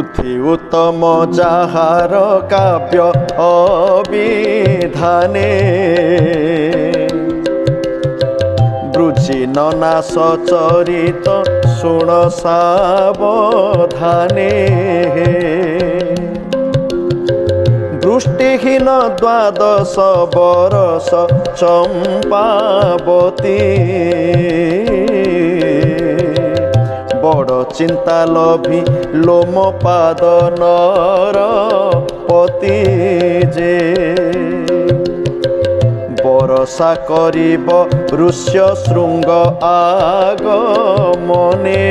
ପନ୍ଥୀ ଉତ୍ତମ ଯାହାର କାବ୍ୟ ଅବିଧାନେ ବୃଜି ନନା ସଚରିତ ଶୁଣ ସାବଧାନେ ଦୃଷ୍ଟିହୀନ ଦ୍ୱାଦଶ ବରଷ ଚମ୍ପାବତୀ ବଡ଼ ଚିନ୍ତା ଲୋଭୀ ଲୋମ ପାଦ ନର ପତି ଯେ ବରଷା କରିବ ଋଷ୍ୟ ଶୃଙ୍ଗ ଆଗମନେ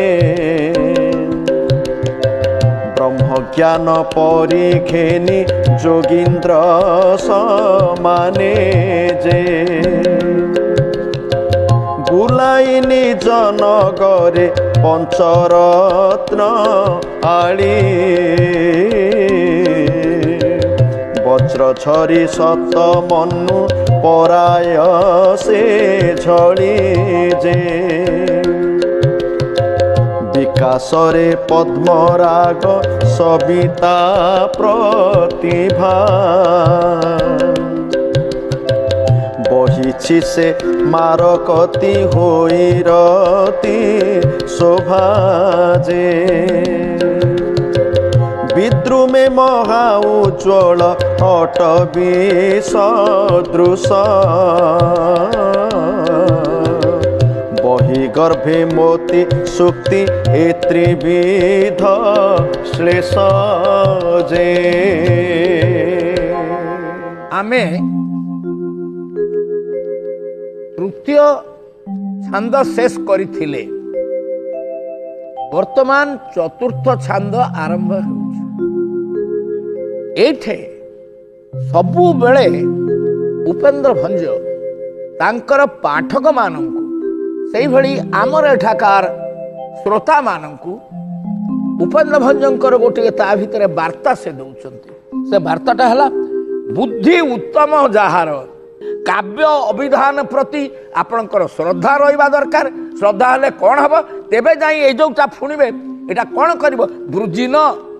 ବ୍ରହ୍ମଜ୍ଞାନ ପରିଘେନି ଯୋଗୀନ୍ଦ୍ର ସମାନେ ଯେ ବୁଲାଇ ନିଜ ନଗରେ ପଞ୍ଚରତ୍ନ ଆଳି ବଜ୍ର ଝରି ସତ ମନୁ ପରାୟ ସେ ଝଳି ଯେ ବିକାଶରେ ପଦ୍ମରାଗ ସବିତା ପ୍ରତିଭା ବହିଛି ସେ ମାରକତି ହୋଇ ରତି ଶୋଭା ଯେ ବିଦ୍ରୁମେ ମହା ଉଜ୍ଜ୍ୱଳ ଅଟବି ସଦୃଶ ବହି ଗର୍ଭେ ମୋତି ସୁକ୍ତି ଏ ତ୍ରିବିଧ ଶ୍ଲେଷ ଯେ ଆମେ तृतीय छांद शेष करथिले वर्तमान चतुर्थ छांद आरंभ होइछे सबु बेले उपेंद्र भंज तांकर पाठक मानंकु सेही भली आमर एठाकार श्रोता मानंकु उपेंद्र भंजंकर गोटे ता भितरे वार्ता से दउचंती से वार्ताटा हला बुद्धि उत्तम जहार काव्य अभिधान प्रति आपणकर श्रद्धा रहिबा दरकार श्रद्धा हेले कौन हम तेबे जाई ए जोटा फुणिबे एटा कौन करिवो वृजिन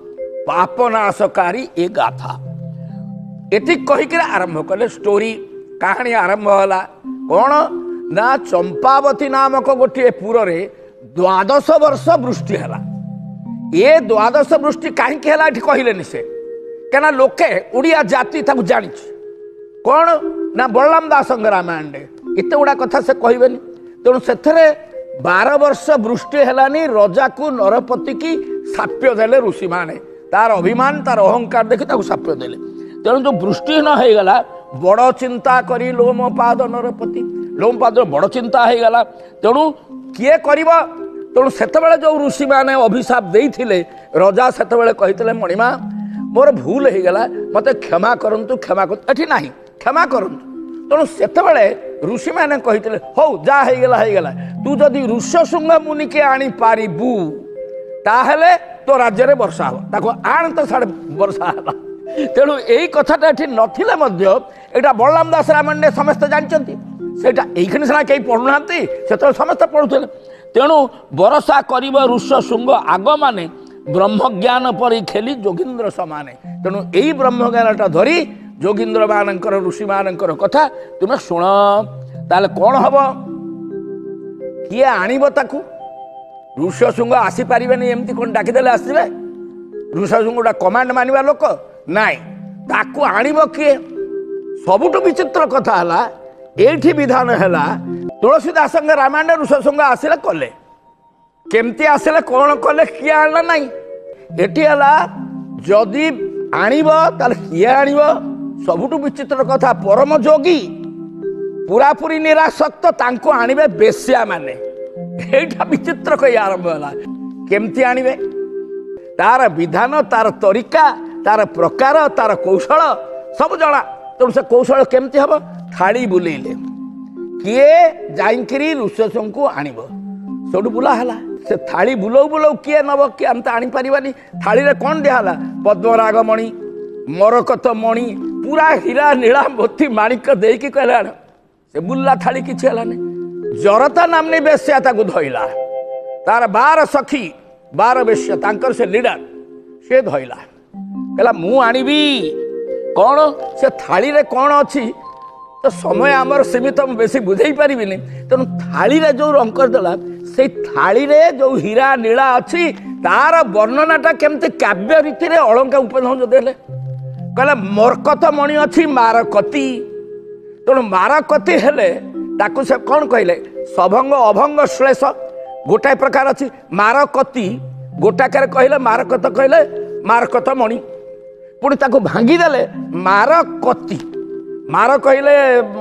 पापनाशकारी ए गाथा एति कहि के आरंभ कले स्टोरी कहानी आरंभ होला कौन ना चंपावती नामक गोटे पुर रे 12 वर्ष वृष्टि हला ए 12 वृष्टि काहे के हला एठी कहिलेनि से केना लोके उड़िया जाति ताकू जानिछ कौन ना बलराम दास रामायण एत गुड़ा कथा से कहबेनि तेणु से 12 वर्ष वृष्टि हेलानी रजा को नरपति की साप्य देले ऋषि माने तार अभिमान तार अहंकार देखि ताकू साप्य देले तेणु जो वृष्टि न हो गला बड़ चिंता करी लोमपाद नरपति लोमपाद बड़ चिंता हो गला तेणु किए करिबो तेणु सेतबेले जो ऋषि माने अभिशाप देइथिले रजा सेतबेले कहिथिले मणिमा मोर भूल हो गला मते क्षमा करंतु एठी नाही क्षमा करंतु तेणु सेतबेले ऋषि माने कहिथिले हौ जा हो गला तू जदि ऋष्यशृंग मुनि के आनी पारिबु ताहेले तो राज्य रे वर्षा हो ताको आन तो साडे वर्षा हला तेणु एई कथाटा एठी नथिले मध्य एटा बलराम दास रामायण समस्त जानचंती सेटा एइखनि सना केई पढुनांती सेतो समस्त पढुथले तेणु वर्षा करिब ऋष्यशृंग आग माने ब्रह्मज्ञान परि खेली जोगींद्र समाने तेणु एई ब्रह्मज्ञानटा धरी जोगींद्र मानकर ऋषि मानकर कथा तुम शुण ताले कौन हम किए आणिब ताकू ऋष्यशृंग आसी पारिबेनी एमती कोन डाकिदेले आसीबे ऋष्यशृंग गोटा कमांड मानिबा लोक नाई ताकू आणिब किए सबुठु विचित्र कथा हला एठी विधान हला तुलसीदास रामायण ऋष्यशृंग आसिले कले केमती आसिले कौन कले किए आणला नाई एठी हला जदि आणिब ताले किए आणिब सबुठु विचित्र कथा परम जोगी पूरापूरी निरासक्त तांको आनिबे बेश्या माने एटा विचित्र कही आरंभ होला केमती आनिबे तार विधान तार तरीका तार प्रकार तार कौशल सब जणा तेणु से कौशल केमती हबो थाली बुलेइले किए जाइंकरी ऋष्यशृंग को आनिब सोडु बुला हला से थाली बुलौ बुलौ किए नब कि हम आनी पारिबानी थाली रे कोन दिहाला पद्मराग मणि मरकत मणि पूरा हीरा नीला मोती माणिक देकी कहला से बुल्ला थाली किछि हलाने जरता नामनी बेश्या ताकू धइला तार 12 सखी 12 बेश्या तांकर से लीडर से धइला कहला मु आनिबी कौन से थाली रे कौन अच्छी तो समय आमर सीमित तो बेसी बुझे पारि तेणु थाली रे जो रंग करदेला से थाली रे जो हीरा नीला अच्छी तार वर्णनाटा केमती काव्य रीति रे अलंकार उपन्यास देले कहले मरकत मणि अच्छी मारकती तेणु मारकती हेले ताकू से कौन कहले सभंग अभंग श्लेष गोटाए प्रकार अच्छी मारकती गोटाकार कहले मारकत कहले मारकत मणि पुणी ताकू भांगी देले मारकती मार कहले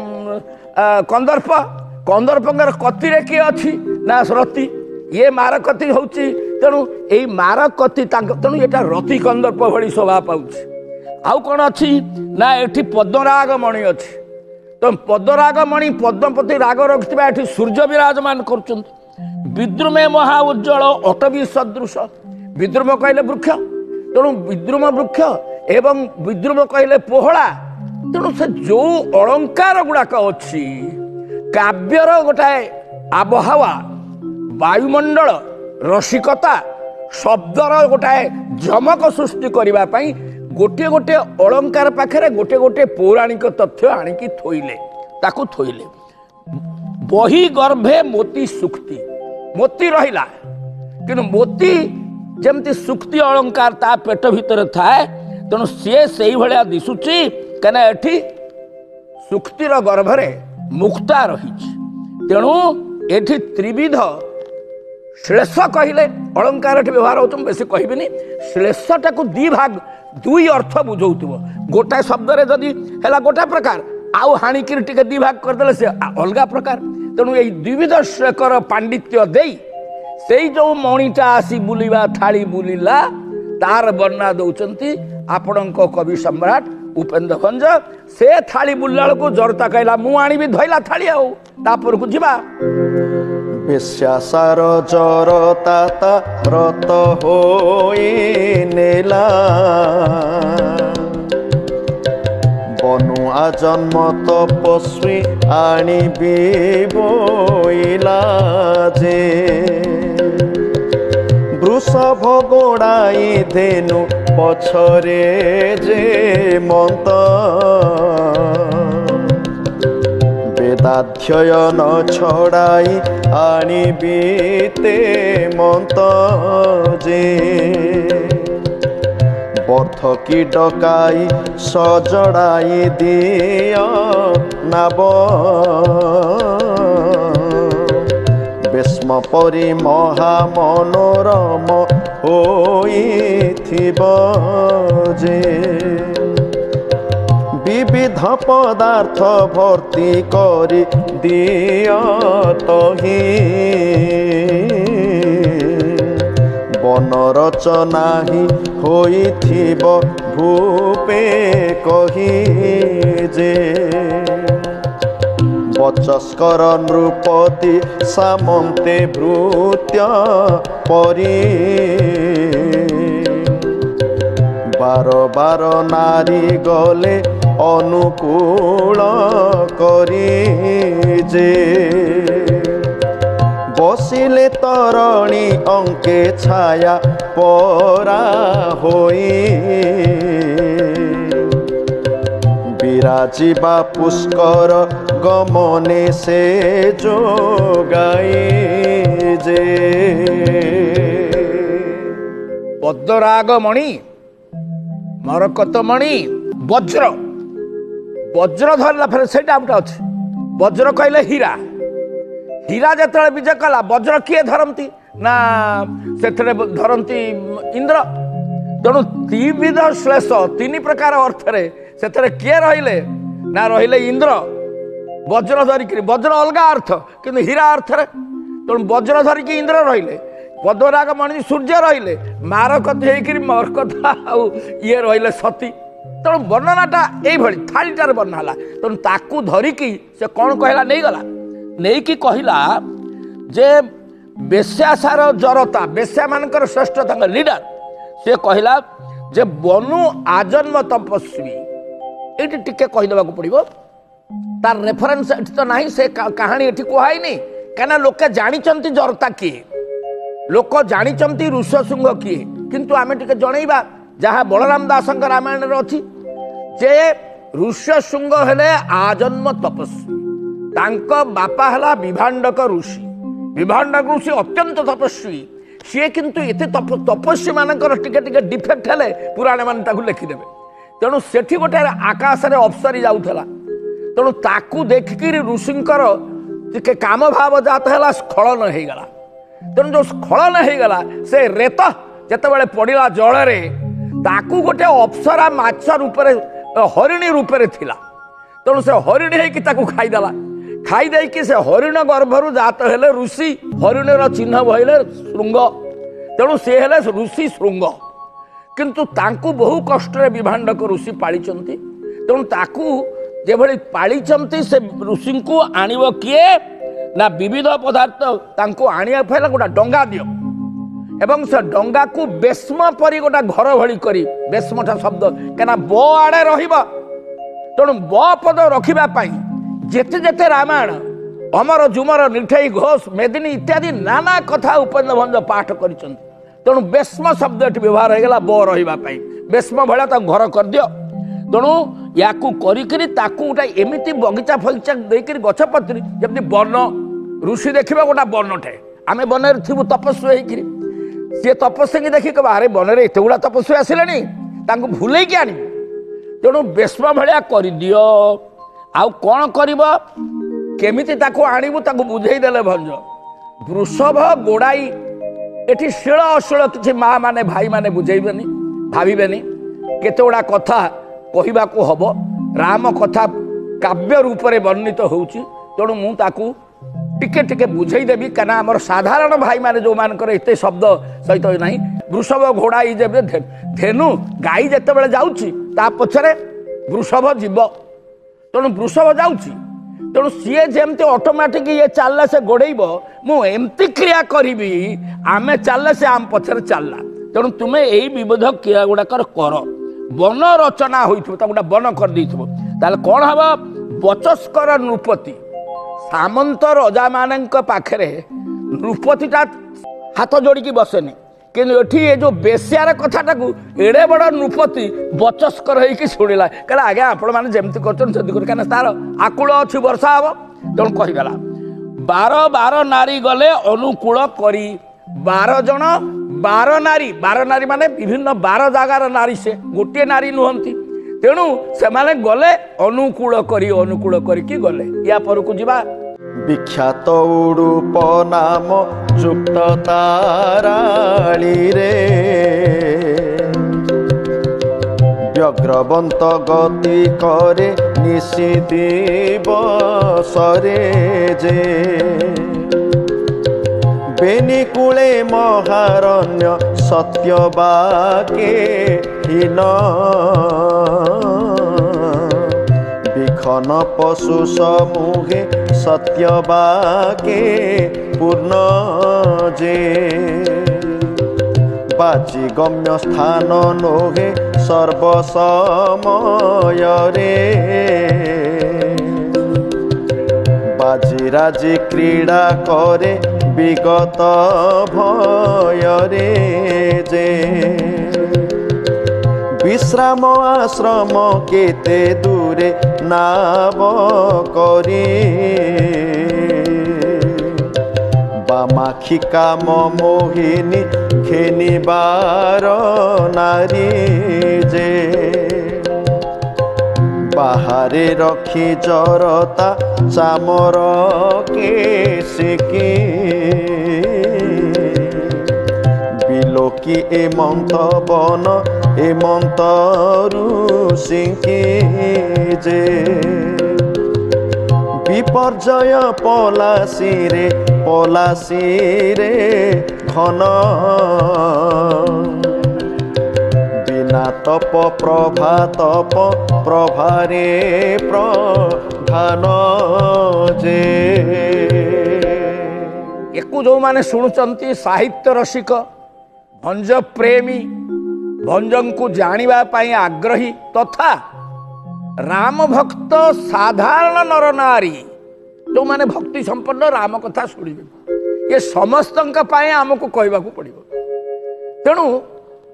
कंदर्प कंदर्पर कति रे किए अच्छी ना रति ये मारकती हूँ तेणु यही मारकती तेणु यहाँ रति कंदर्प भली शोभा पाँच आउ कौन अच्छी ना ये पद्मराग मणि अच्छी तो पद्मराग मणि पद्मपति राग रखिथिबा एठी सूर्य विराजमान कर विद्रुमे महा उज्ज्वल अटवी सदृश विद्रुम कहले वृक्ष तेणु विद्रुम वृक्ष एवं विद्रुम कहले पोहला तेणु से जो अलंकार गुड़ाक अच्छी काव्यर गोटाए आबहावा वायुमंडल रसिकता शब्दर गोटाए जमक सृष्टि करने गोटे गोटे अलंकार पाखे गोटे गोटे पौराणिक तथ्य आणिकी थोइले ताकू थोइले बही गर्भे मोती सुक्ति मोती रहिला किंतु मोती जमती सुक्ति अलंकार ता पेट भितर थाए तेणु सी से भाया दिशुची कना एठी सुक्तिर गर्भरे मुक्ता रही तेणु एठी त्रिविध श्लेष कहले अलंकार व्यवहार हो बेसी कहबिनी श्लेषटा को दी भाग दुई अर्थ बुझौथिबो गोटा शब्द रे जदि हैला गोटा प्रकार आउ हाणिकिर टिके दी भाग करदेले से अलगा प्रकार तेणु यही द्विविध श्लेकर पांडित्य देई सेई जो मणिटा आसी बुलिबा थाली बुलिला तार वर्णना दौचंती आपणको कवि सम्राट उपेन्द्र भंज से थाली बुल्ला को जरता कहला मु आनिबी धइला थाली आउ तापर को जिबा बेश्यासार जरता रत होई नेला बनुआ जन्म तपस्वी आनिबी बोइला जे वृषभ गोड़ाई धेनु पछरे जे मंत वेदाध्ययन छड़ाई आनिबीते मंत जे बर्थ की डकाई सजड़ाई दिया नाब बेस्म परी महा मनोरम होइथिब जे विविध पदार्थ भर्ती करी दिया तही वन रचना ही होइथिब भूपे कही जे बचस्कर नृपति सामंते भृत्य परी बार बार नारी गले अनुकूल करी जे बसिले तरणि अंके छाया परा होई विराजिबा पुष्कर गमने से जो गाई जे पद्मराग मणि मरकत मणि वज्र वज्र धरला फिर से गोटे अच्छे वज्र कहले हीरा हीरा जो विजय कला वज्र किए धरती ना से धरती इंद्र तेणु त्रिविध श्लेष तीन प्रकार अर्थ से किए रहिले ना रहिले इंद्र वज्र धरिक वज्र अलगा अर्थ किंतु हीरा अर्थ तेणु वज्र धरिकी इंद्र रहिले पद्मराग मणि सूर्य रहिले मारकत होकर मरकथा ये रहिले सती तेणु वर्णनाटा यही थालीटार वर्णना तेणु ताकू धरिकी से कौन कहला नहीं गला नहीं कि कहला जे बेश्यासार जरता बेश्या मानकर श्रेष्ठ लीडर से कहला जे बनु आजन्म तपस्वी ये टिके कहीदेवा पड़ो तार रेफरेन्स तो ना से कहानी ये कहुई नहीं कहीं लोके जानी जरता किए लोक जानी ऋषशृंग किए किंतु आमे टिके जणैबा जहाँ बलराम दासଙ୍କ रामायण रे अछि जे ऋष्यशृंग हेले आजन्म तपस्वी तांको बापा हला विभांडक ऋषि विभांडक ऋषि अत्यंत तपस्वी सी किंतु एते तपस्वी मानकर टिके टिके डिफेक्ट हेले पुराण मान ताकू लिखिदेवे तेणु सेठी गोटे आकाश रे अप्सरी जाउथला तेणु ताकू देखिकी ऋषिंकर टिके काम भाव जात है स्खलन हो गला तेणु जो स्खलन हो गला से रेत जितेबाला पड़ा जल ताकू गोटे अप्सरा माछ रूपरे हरिणी रूपरे थिला तेणु से हरिणी होकि खाईदेला खाईदे से हरिण गर्भर जात हेले ऋषि हरिणर चिन्ह भइले श्रृंग तेणु सी हेले ऋषि श्रृंग किंतु तांकू बहु कष्ट विभांडक ऋषि पालिचंती तेणु ताकू जेभली पालिचंती से ऋषि को आणिब किए ना विविध पदार्थ तांकू आनिया फैला गोटा डंगा दियो एवं से डंगा को बेस्म परी गोटा घर भली करी बेस्मटा शब्द कहना ब आड़े रहिबा तेणु ब पद रखिबा पाई जेते जेते रामायण अमर जुमर निठई घोष मेदिनी इत्यादि नाना कथा उपेन्द्र भंज पाठ करिसंती तेणु बेस्म शब्द एटी व्यवहार होगला ब रहिबा पाई बेस्म भला ता घर कर दियो तेणु या करी ताकू गोटा एमती बगीचा फगीचा देकर गछपत्री जमी वन ऋषि देखा गोटा वन टे आम वन थी तपस्वी होकर सी तपस्वी की देखिए अरे वन में एत गुड़ा तपस्वी आसिले भूल की आनी तेणु बेस्म भाया कर दियो आउ कौन कर केमिति ताकू आणिबू ताकू बुझेदेले भंज वृषभ गोड़ाई एटी शिल अशिल किसी माँ माने भाई माने बुझेबेनी भावेनि केते गुड़ा कथा कहवा को हब राम कथा काव्य रूप से वर्णित होउची तेणु मु ताकू टिके टिके बुझेदेवी कहना आमर साधारण भाई माने जो मानकर एते शब्द सहित नहीं वृषभ घोड़ा जब धेनु गाई जिते बड़े जाऊँगी ता पछरे वृषभ जीव तेणु वृषभ जाऊँगी तेणु सीए जमती ऑटोमेटिक ये चलला से गोड़ेब मुमती क्रिया करी आमे चलले से आम पछरे चलला तेणु तुम्हें यही विविध क्रिया गुड़ाकर कर वन रचना होता गोटे वन कर कौन हम बचस्कर नृपति सामंत रजा मान पाखे नृपतिटा हाथ जोड़ी बसेनी कि ये जो बेसियार कथाटा को एड़े बड़ नृपति बचस्कर होगी शुणिला कहला आज्ञा आपण मैंने जमती कर तार आकूल अच्छी वर्षा हम तेणु कहीगला 12 नारी गले अनुकूल करी 12 जन 12 नारी माने विभिन्न 12 जगार नारी से गोटे नारी नुहंती तेणु से माने गले अनुकूल करी गले या पर को जीवा विख्यात उडूप नाम जुक्त ताराली रे व्यग्रवंत गति करे निशी दिवसरे जे बेनिकूले महारण्य सत्यवाके हीन विखन पशु समूहे सत्यवाके पूर्ण जे बाची गम्य स्थान नोहे सर्वसमय रे बाजी राजी क्रीड़ा करे विगत भय रे जे विश्राम आश्रम केते दूरे नाव करी बामाखी काम मोहिनी घेनिबार नारी जे बाहरे रखी जरता चामर केसिकी बिलोकी एमंत बन एमंत ऋषिकी जे विपर्जय पलासी रे घन बिना तप प्रभा तप प्रभारे प्रधान जे एकु जो माने शुणुचंती साहित्य रसिक भंज प्रेमी भंजन को जानिबा पाई आग्रही तथा राम भक्त साधारण नर नारी जो माने भक्ति संपन्न राम कथा शुणिबे ये समस्त आमको कहवाक पड़ो तेणु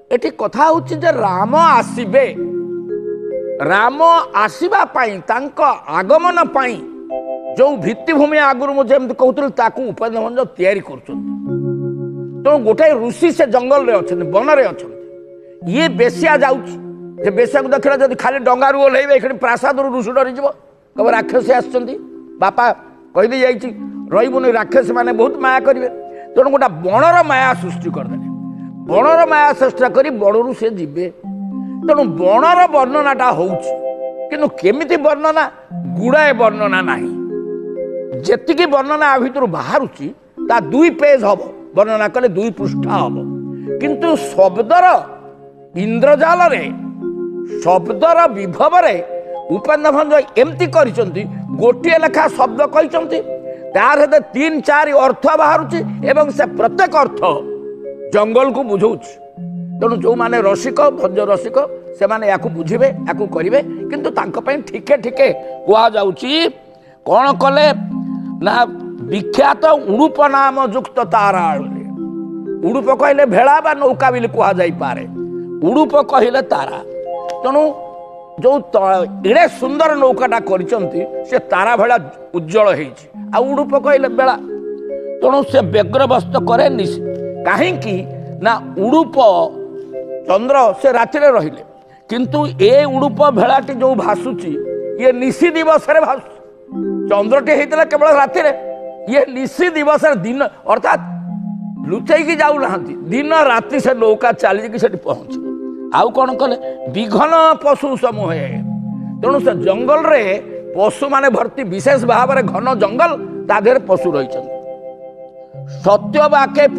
एठी कथा होछि जे राम आसीबे राम आसीबा पाई तांको आगमन पाई जो भित्तिभूमि आगुर मुझे एमती कहूଥିଲି ताकू उपेन्द्र भंज तैयारी କରୁଛନ୍ତି। ତେଣୁ ଗୋଟାଏ ऋषि से जंगल रे अछन वन रे अछन ये बेसिया जाउछि जे बेसिया को देखला जदी खाली डंगारू ओल्हेइबे एखनी प्रासाद ऋषि डरी जीव कब राक्षस आछଛନ୍ତି बापा कहि दे जाइछि रहिबुनी राक्षस माने बहुत माया करिवे। तेणु गोटा बनर माया सृष्टि करदेले बनर माया सृष्टि करी बणरू से जीवे। तेणु बनर वर्णनाटा होउछि किंतु केमिति वर्णना गुड़ाए वर्णना नाही जेतिकी वर्णना आ भितर बाहरुछि ता 2 पेज हबो वर्णना कले 2 पृष्ठ हबो किंतु शब्दर इंद्रजाल रे शब्दर विभव रे उपेन्द्र भंज एमती करिसंती गोटिए लेखा शब्द कहिसंती तार हेते 3-4 अर्थ बाहरुछि एवं से प्रत्येक अर्थ जंगल को बुझौछि। तेणु जो माने रसिक भंज रसिक से माने याकू बुझिबे याकू करिवे किंतु तांको पई ठीके ठीके कुआ जाउछि कोन कले ना विख्यात उड़ूप नाम युक्त तारा उड़ूप कहले भेड़ा बा नौका बिल कुआ जाई पारे उड़ूप कहले तारा। तेणु जो एड़े सुंदर नौकाटा करिसंती से तारा भेड़ा उज्जवल हेछि आ उड़ूप कहले बेड़ा। तेणु से व्यग्रवस्त करे काहेकि ना उड़ूप चंद्र से राति रे रहिले किंतु ए उड़ूप भेड़ाटी जो भासुची ये निशी दिवस रे भासु चंद्रटी हेतला केवल राति रे ये निशी दिवस रे दिन अर्थात लुचाई की जाऊ नाहंती दिन राति से नौका चली कि सेठी पहुंची आउ कौन कले विघन पशु समूह तेणु से जंगल रे पशु माने भर्ती विशेष भाव में घन जंगल ता देहरे पशु रही सत्य वाक्य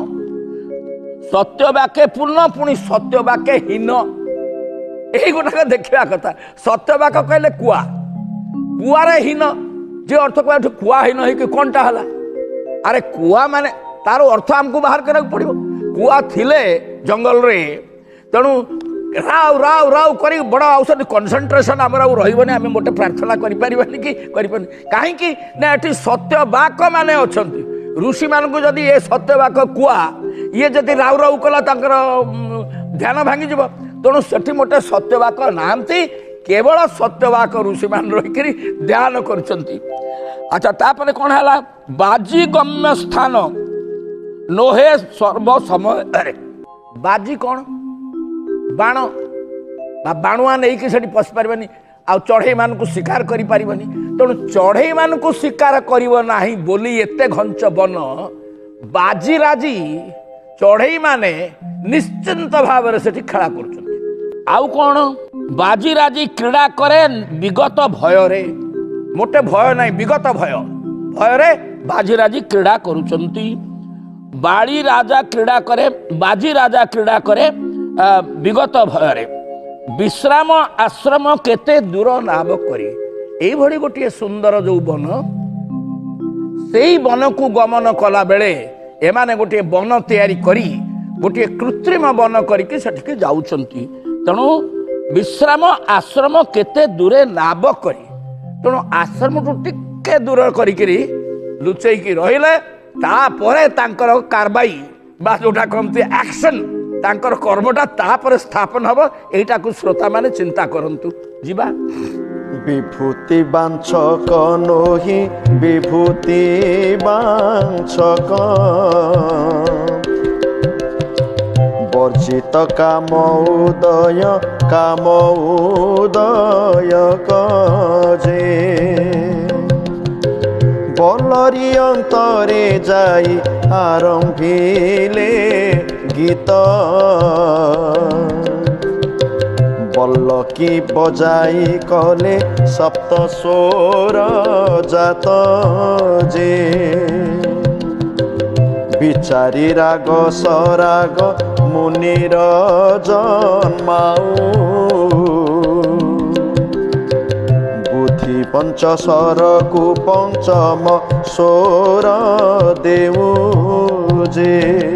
पूर्ण पुणी सत्य वाक्य हीन यही गोटा देखा कथा। सत्य वाक्य कहले कुआ कुआरे हीन जे अर्थ कह कुआ हीन है कौनटा है अरे कुआ माने तार अर्थ आमको बाहर करा पड़ो कुआ थिले जंगल रे तेणु राव राव राव करी बड़ औषधि कनसेंट्रेशन आम रही आम गोटे प्रार्थना करें कि कहीं ना ये सत्य वाक माने अच्छा ऋषि मान को जदि ये सत्य वाक कुआ ये जदि राव राव कला ध्यान भांगी जीव तेणु से मोटे सत्य वाक नाहंती केवल सत्य वाक ऋषि मान रही ध्यान कर। अच्छा तापर कौन है बाजी गम्य स्थान नोहे सर्व समय बाजी कौन बाण बाणुआ नहीं कि सेठी पशि पारबनी आ चढ़ई मान को शिकार करि पारबनी तेणु चढ़ई मान को शिकार करिवो नाही बोली एते घंच वन बाजी राजी चढ़ई माने निश्चिंत भाव में सेठी खेला कर आउ कौन बाजी राजी क्रीड़ा करे विगत भय रे मोटे भय नहीं विगत भय भय रे बाजी राजी क्रीड़ा करुचंती बाड़ी राजा क्रीड़ा करे बाजी राजा क्रीड़ा करे विगत भय विश्राम आश्रम केते दूर नाम करी एई भड़ी गोटे सुंदर जो वन से वन को गमन कला बेले एमाने गोटे वन तैयारी करी गोटे कृत्रिम वन करके सेठिके जाउछंती। तेणु विश्राम आश्रम केते दूरे नाब करी तेणु आश्रम टू टिके दूर करी लुचैकी रहिले तापरे तांकर कारबाई बा जोटा कहते एक्शन तांकर कर्मटा तापर स्थापन हब एटा को श्रोता माने चिंता करंतु जीवा। विभूति बांछक नोहि विभूति बांछक वर्जित काम उदय कजे बलरी अंतरे जाई आरंभिले गीत बल्लकी बजाई कले सप्त स्वर जात जे विचारी राग सराग मुनिर जन्माऊ बुद्धि पंचस्वर को पंचम स्वर देऊ जे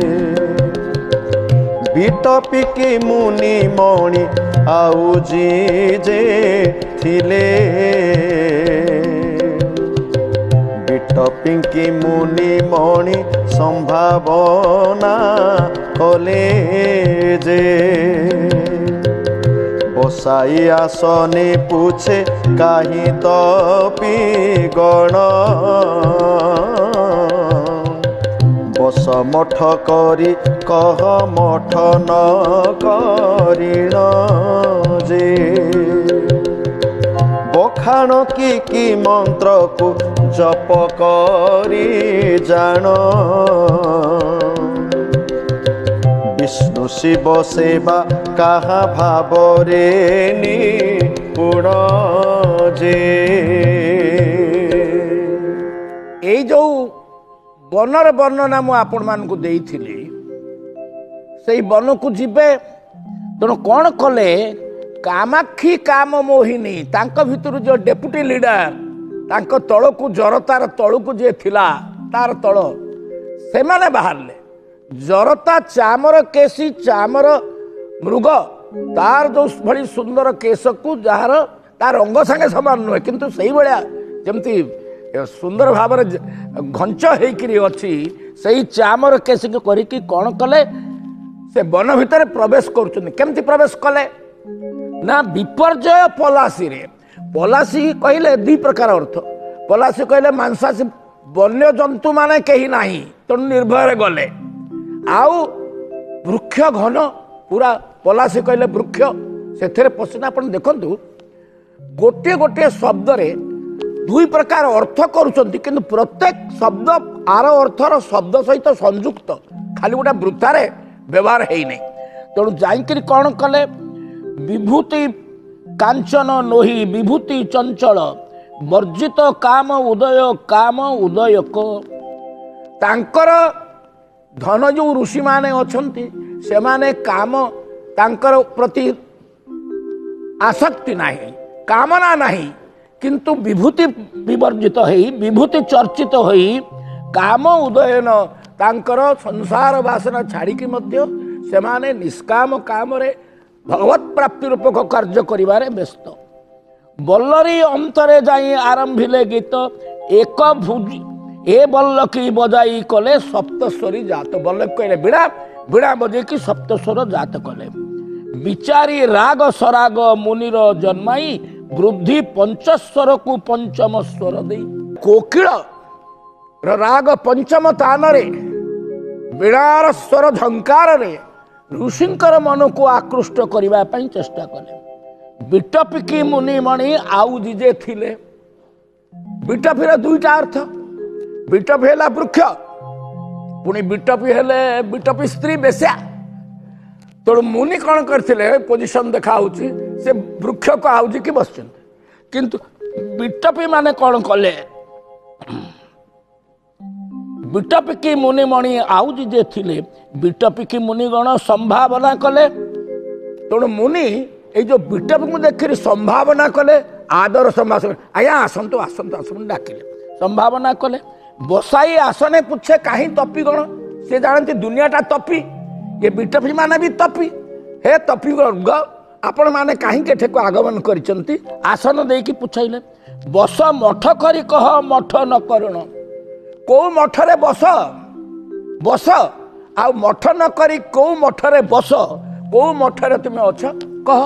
विटपिकी मुनि मणि आउजी जे थिले ଟପିଙ୍କି ମୁନି ମଣି ସମ୍ଭାବନା କଲେ ଯେ বসাই আসনে পুছে কাহি তপি গণ বস মঠ করি কহ মঠ ন করিণ যে বখাণ কি মন্ত্রকু জপ করি জাণ বিষ্ণু শিব সেবা কাহা ভাবরে নিপুণ যে এই যে বনর বর্ণনা মু আপন মানকু দেইছিলি সেই বনকু ଯିବେ ତେଣୁ କ'ଣ କଲେ କାମାକ୍ଷୀ କାମ ମୋହିନୀ ତାଙ୍କ ଭିତରୁ ଯୋଉ ଡେପୁଟି ଲିଡର ତାଙ୍କ ତଳକୁ ଜରତାର ତଳକୁ ଯିଏ ଥିଲା ତାର ତଳ ସେମାନେ ବାହାରିଲେ ଜରତା ଚାମର କେଶୀ ଚାମର ମୃଗ ତାର ଯୋଉ ଭଳି ସୁନ୍ଦର କେଶକୁ ଯାହାର ତା ରଙ୍ଗ ସାଙ୍ଗେ ସମାନ ନୁହେଁ କିନ୍ତୁ ସେଇଭଳିଆ ଯେମିତି ସୁନ୍ଦର ଭାବରେ ଘଞ୍ଚ ହେଇକିରି ଅଛି ସେଇ ଚାମର କେଶକୁ କରିକି କ'ଣ କଲେ ସେ ବନ ଭିତରେ ପ୍ରବେଶ କରୁଛନ୍ତି କେମିତି ପ୍ରବେଶ କଲେ ନା ବିପର୍ଯ୍ୟୟ ପଲାଶୀରେ ପଲାଶୀ କହିଲେ ଦି ପ୍ରକାର ଅର୍ଥ ପଲାଶୀ କହିଲେ ମାଂସାଶୀ ବନ୍ୟଜନ୍ତୁ ମାନେ କେହି ନାହିଁ ତେଣୁ ନିର୍ଭୟରେ ଗଲେ ଆଉ ବୃକ୍ଷ ଘନ ପୁରା ପଲାଶୀ କହିଲେ ବୃକ୍ଷ ସେଥିରେ ପଶିନା ଆପଣ ଦେଖନ୍ତୁ ଗୋଟିଏ ଗୋଟିଏ ଶବ୍ଦରେ ଦୁଇ ପ୍ରକାର ଅର୍ଥ କରୁଛନ୍ତି କିନ୍ତୁ ପ୍ରତ୍ୟେକ ଶବ୍ଦ ଆର ଅର୍ଥର ଶବ୍ଦ ସହିତ ସଂଯୁକ୍ତ ଖାଲି ଗୋଟେ ବୃଥାରେ ବ୍ୟବହାର ହେଇନାହିଁ ତେଣୁ ଯାଇକିରି କ'ଣ କଲେ ବିଭୂତି କାଞ୍ଚନ ନୋହି ବିଭୂତି ଚଞ୍ଚଳ ବର୍ଜିତ କାମ ଉଦୟକ ତାଙ୍କର ଧନ ଯେଉଁ ଋଷିମାନେ ଅଛନ୍ତି ସେମାନେ କାମ ତାଙ୍କର ପ୍ରତି ଆସକ୍ତି ନାହିଁ କାମନା ନାହିଁ କିନ୍ତୁ ବିଭୂତି ବିବର୍ଜିତ ହେଇ ବିଭୂତି ଚର୍ଚ୍ଚିତ ହୋଇ କାମ ଉଦୟନ ତାଙ୍କର ସଂସାର ବାସନା ଛାଡ଼ିକି ମଧ୍ୟ ସେମାନେ ନିଷ୍କାମ କାମରେ ଭଗବତ ପ୍ରାପ୍ତି ରୂପକ କାର୍ଯ୍ୟ କରିବାରେ ବ୍ୟସ୍ତ ବଲ୍ଲରୀ ଅନ୍ତରେ ଯାଇ ଆରମ୍ଭିଲେ ଗୀତ ଏକ ଭୁଜି ଏ ବଲ୍ଲକି ବଜାଇ କଲେ ସପ୍ତସ୍ୱରୀ ଜାତ ବଲ୍ଲକ କହିଲେ ବିଡ଼ା ବିଡ଼ା ବଜେଇକି ସପ୍ତସ୍ୱର ଜାତ କଲେ ବିଚାରୀ ରାଗ ସରାଗ ମୁନିର ଜନ୍ମାଇ ବୃଦ୍ଧି ପଞ୍ଚସ୍ୱରକୁ ପଞ୍ଚମ ସ୍ୱର ଦେଇ କୋକିଳ ରାଗ ପଞ୍ଚମ ତାନରେ ବିଡ଼ାର ସ୍ୱର ଝଙ୍କାରରେ ଋଷିଙ୍କର ମନକୁ ଆକୃଷ୍ଟ କରିବା ପାଇଁ ଚେଷ୍ଟା କଲେ ବିଟପିକି ମୁନିମଣି ଆଉ ଯିଏ ଥିଲେ ବିଟପିର ଦୁଇଟା ଅର୍ଥ ବିଟପି ହେଲା ବୃକ୍ଷ ପୁଣି ବିଟପି ହେଲେ ବିଟପି ସ୍ତ୍ରୀ ବେଶ୍ୟା ତେଣୁ ମୁନି କ'ଣ କରିଥିଲେ ପୋଜିସନ ଦେଖା ହଉଛି ସେ ବୃକ୍ଷକୁ ଆଉଜିକି ବସିଛନ୍ତି କିନ୍ତୁ ବିଟପି ମାନେ କ'ଣ କଲେ ବିଟପିକି ମୁନିମଣି ଆଉ ଯିଏ ଥିଲେ ବିଟପିକି ମୁନିଗଣ ସମ୍ଭାବନା କଲେ ତେଣୁ ମୁନି ଏଇ ଯୋଉ ବିଟପିକୁ ଦେଖିକି ସମ୍ଭାବନା କଲେ ଆଦର ସମ୍ଭାଷଣ ଆଜ୍ଞା ଆସନ୍ତୁ ଆସନ୍ତୁ ଆସନ୍ତୁ ଡାକିଲେ ସମ୍ଭାବନା କଲେ ବସାଇ ଆସନେ ପୁଛେ କାହିଁ ତପି ଗଣ ସେ ଜାଣନ୍ତି ଦୁନିଆଟା ତପି ଏ ବିଟପି ମାନେ ବି ତପି ହେ ତପି ଗଣ ଆପଣ ମାନେ କାହିଁକି ଏଠାକୁ ଆଗମନ କରିଛନ୍ତି ଆସନ ଦେଇକି ପୁଛାଇଲେ ବସ ମଠ କରି କହ ମଠ ନ କରୁଣ କୋଉ ମଠରେ ବସ ବସ ଆଉ ମଠ ନ କରି କୋଉ ମଠରେ ବସ କୋଉ ମଠରେ ତୁମେ ଅଛ କହ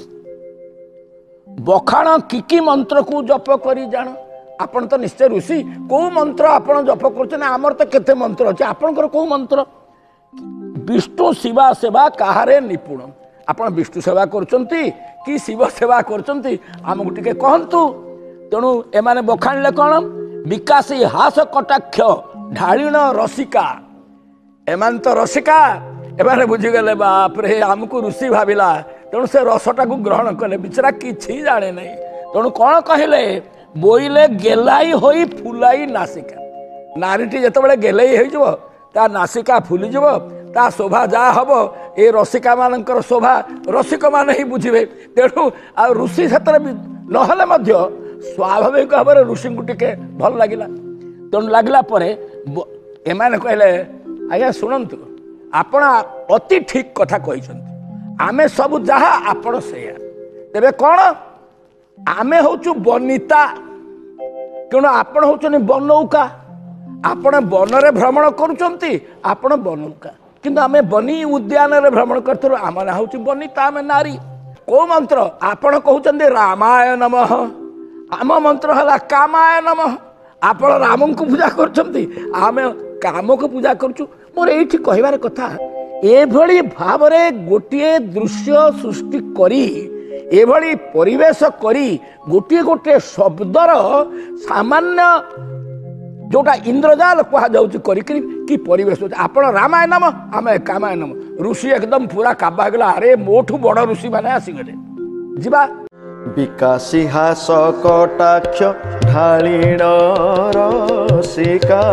ବଖାଣ କି ମନ୍ତ୍ରକୁ ଜପ କରି ଜାଣ ଆପଣ ତ ନିଶ୍ଚୟ ଋଷି କୋଉ ମନ୍ତ୍ର ଆପଣ ଜପ କରୁଛନ୍ତି ଆମର ତ କେତେ ମନ୍ତ୍ର ଅଛି ଆପଣଙ୍କର କୋଉ ମନ୍ତ୍ର ବିଷ୍ଣୁ ଶିବା ସେବା କାହାରେ ନିପୁଣ ଆପଣ ବିଷ୍ଣୁ ସେବା କରୁଛନ୍ତି କି ଶିବ ସେବା କରୁଛନ୍ତି ଆମକୁ ଟିକେ କହନ୍ତୁ ତେଣୁ ଏମାନେ ବଖାଣିଲେ କ'ଣ ବିକାଶୀ ହାସ କଟାକ୍ଷ ଢାଳିଣ ରସିକା ଏମାନେ ତ ରସିକା ଏମାନେ ବୁଝିଗଲେ ବାପରେ ଆମକୁ ଋଷି ଭାବିଲା ତେଣୁ ସେ ରସଟାକୁ ଗ୍ରହଣ କଲେ ବିଚରା କିଛି ଜାଣେ ନାହିଁ ତେଣୁ କ'ଣ କହିଲେ ବୋଇଲେ ଗେଲାଇ ହୋଇ ଫୁଲାଇ ନାସିକା ନାରୀଟି ଯେତେବେଳେ ଗେଲେଇ ହେଇଯିବ ତା ନାସିକା ଫୁଲିଯିବ ତା ଶୋଭା ଯାହା ହବ ଏ ରସିକା ମାନଙ୍କର ଶୋଭା ରସିକ ମାନେ ହିଁ ବୁଝିବେ ତେଣୁ ଆଉ ଋଷି ସେଥିରେ ନହେଲେ ମଧ୍ୟ ସ୍ୱାଭାବିକ ଭାବରେ ଋଷିଙ୍କୁ ଟିକେ ଭଲ ଲାଗିଲା ତେଣୁ ଲାଗିଲା ପରେ ଏମାନେ କହିଲେ ଆଜ୍ଞା ଶୁଣନ୍ତୁ ଆପଣ ଅତି ଠିକ କଥା କହିଛନ୍ତି ଆମେ ସବୁ ଯାହା ଆପଣ ସେଇଆ ତେବେ କ'ଣ ଆମେ ହଉଛୁ ବନିତା ତେଣୁ ଆପଣ ହେଉଛନ୍ତି ବନୌକା, ଆପଣ ବନରେ ଭ୍ରମଣ କରୁଛନ୍ତି, ଆପଣ ବନୌକା। କିନ୍ତୁ ଆମେ ବନି ଉଦ୍ୟାନରେ ଭ୍ରମଣ କରିଥିଲୁ, ଆମ ନାଁ ହେଉଛି ବନିତା, ଆମେ ନାରୀ। କୋଉ ମନ୍ତ୍ର? ଆପଣ କହୁଛନ୍ତି ରାମାୟ ନମଃ, ଆମ ମନ୍ତ୍ର ହେଲା କାମାୟ ନମଃ। ଆପଣ ରାମଙ୍କୁ ପୂଜା କରୁଛନ୍ତି, ଆମେ କାମକୁ ପୂଜା କରୁଛୁ। ମୋର ଏଇଠି କହିବାର କଥା, ଏଭଳି ଭାବରେ ଗୋଟିଏ ଦୃଶ୍ୟ ସୃଷ୍ଟି କରି, ଏଭଳି ପରିବେଶ କରି, ଗୋଟିଏ ଗୋଟିଏ ଶବ୍ଦର ସାମାନ୍ୟ ଯୋଉଟା ଇନ୍ଦ୍ରଜାଲ କୁହାଯାଉଛି କରିକି କି ପରିବେଶ ଅଛି। ଆପଣ ରାମାୟ ନମ, ଆମେ କାମାୟ ନମ। ଋଷି ଏକଦମ ପୁରା କାବା ହେଇଗଲା, ଆରେ ମୋଠୁ ବଡ଼ ଋଷି ମାନେ ଆସିଗଲେ, ଯିବା। ବିକାଶୀ ହାସ କଟାକ୍ଷ ଢାଳିଣ ରସିକା,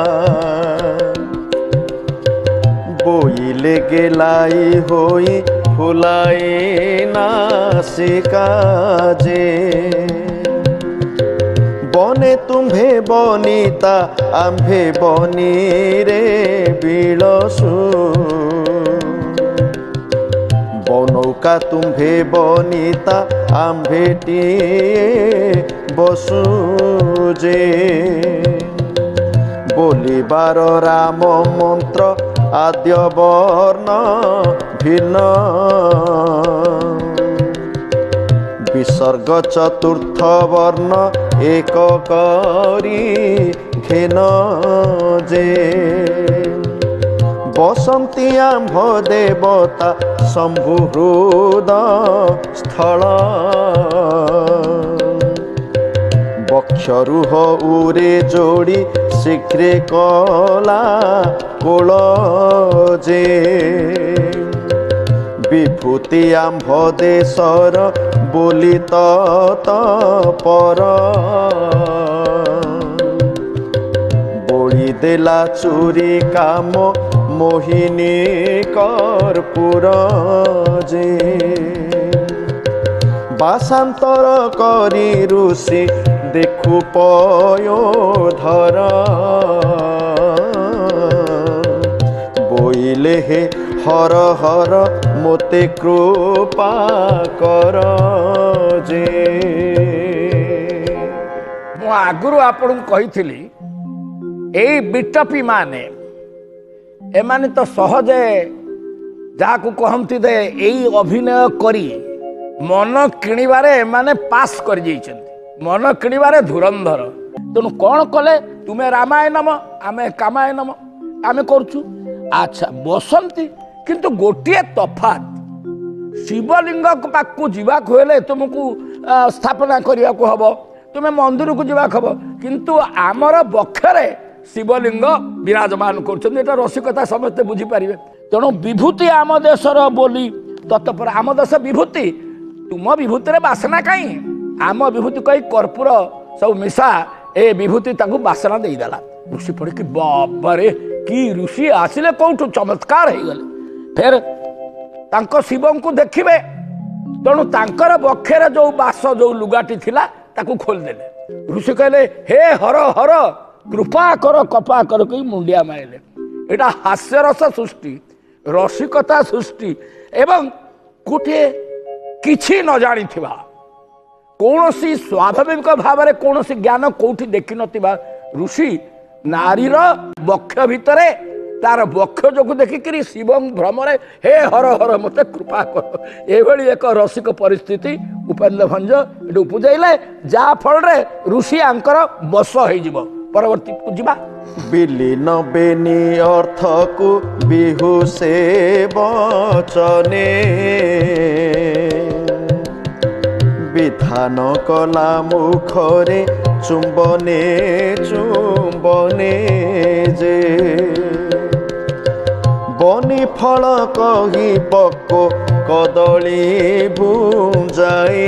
ବୋଇଲେ ଗେলাই ହୋଇ ফুলাই নাসিকা যে বনে তুম্ভে বনিতা আম্ভে বনি রে বিলসু বনৌকা তুম্ভে বনিতা আম্ভেটিয়ে বসু যে বলিবার রাম মন্ত্র আদ্য বর্ণ ভিন্ন বিসর্গ চতুর্থ বর্ণ এক করি ঘেন যে বসন্তী আম্ভ দেবতা শম্ভু হৃদ স্থল বক্ষরুহ উরে যোড়ি শীঘ্রে কলা কোল যে বিভূতি আম্ভ দেশর বলি তৎপর বলি দেলা চুরি কাম মোহিনী কর্পূর যে বাসান্তর করি ঋষি দেখু পয়োধর বইলে হে হর হর মোতে কৃপা কর যে। ମୁଁ ଆଗରୁ ଆପଣଙ୍କୁ କହିଥିଲି ଏଇ ବିଟପି ମାନେ ଏମାନେ ତ ସହଜେ ଯାହାକୁ କହନ୍ତି ଯେ ଏଇ ଅଭିନୟ କରି ମନ କିଣିବାରେ ଏମାନେ ପାସ୍ କରିଯାଇଛନ୍ତି, ମନ କିଣିବାରେ ଧୁରନ୍ଧର। ତେଣୁ କ'ଣ କଲେ? ତୁମେ ରାମାୟ ନମ, ଆମେ କାମାୟ ନମ, ଆମେ କରୁଛୁ। ଆଚ୍ଛା ବସନ୍ତି, କିନ୍ତୁ ଗୋଟିଏ ତଫାତ୍, ଶିବଲିଙ୍ଗ ପାଖକୁ ଯିବାକୁ ହେଲେ ତୁମକୁ ସ୍ଥାପନା କରିବାକୁ ହବ, ତୁମେ ମନ୍ଦିରକୁ ଯିବାକୁ ହବ, କିନ୍ତୁ ଆମର ବକ୍ଷରେ ଶିବଲିଙ୍ଗ ବିରାଜମାନ କରୁଛନ୍ତି। ଏଟା ରସିକତା ସମସ୍ତେ ବୁଝିପାରିବେ। ତେଣୁ ବିଭୂତି ଆମ ଦେଶର ବୋଲି ତତ୍ପର, ଆମ ଦେଶ ବିଭୂତି, ତୁମ ବିଭୂତିରେ ବାସନା କାହିଁ? ଆମ ବିଭୂତି କହି କର୍ପୂର ସବୁ ମିଶା ଏ ବିଭୂତି ତାଙ୍କୁ ବାସନା ଦେଇଦେଲା। ଋଷି ପଡ଼ିକି ବାବାରେ କି ଋଷି ଆସିଲେ, କୋଉଠୁ ଚମତ୍କାର ହେଇଗଲେ। ଫେର ତାଙ୍କ ଶିବଙ୍କୁ ଦେଖିବେ, ତେଣୁ ତାଙ୍କର ବକ୍ଷରେ ଯୋଉ ବାସ ଯୋଉ ଲୁଗାଟି ଥିଲା ତାକୁ ଖୋଲିଦେଲେ। ଋଷି କହିଲେ ହେ ହର ହର କୃପା କର କପା କର କହି ମୁଣ୍ଡିଆ ମାରିଲେ। ଏଇଟା ହାସ୍ୟରସ ସୃଷ୍ଟି, ରସିକତା ସୃଷ୍ଟି ଏବଂ ଗୋଟିଏ କିଛି ନ ଜାଣିଥିବା, କୌଣସି ସ୍ୱାଭାବିକ ଭାବରେ କୌଣସି ଜ୍ଞାନ କୋଉଠି ଦେଖିନଥିବା ଋଷି ନାରୀର ବକ୍ଷ ଭିତରେ ତାର ବକ୍ଷ ଯୋଗୁ ଦେଖିକିରି ଶିବ ଭ୍ରମରେ ହେ ହର ହର ମତେ କୃପା କର, ଏଭଳି ଏକ ରସିକ ପରିସ୍ଥିତି ଉପେନ୍ଦ୍ର ଭଞ୍ଜ ଏଠି ଉପଜେଇଲେ, ଯାହା ଫଳରେ ଋଷି ଆଙ୍କର ବଶ ହେଇଯିବ। ପରବର୍ତ୍ତୀକୁ ଯିବା। ବିଲୀନ ବେନି ଅର୍ଥକୁ ବିହୁ ସେ ବଚନେ ବିଧାନ କଲା ମୁଖରେ ଚୁମ୍ବନେ ଚୁମ୍ବନେ ଯେ ବନି ଫଳ କହି ପକୋ କଦଳୀ ବୁଞ୍ଜାଇ